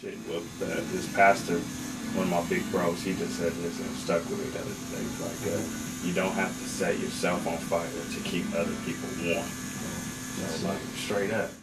Shit, well, this pastor, one of my big bros, he just said this and it stuck with me the other day. It's like, you don't have to set yourself on fire to keep other people warm. So, like, straight up.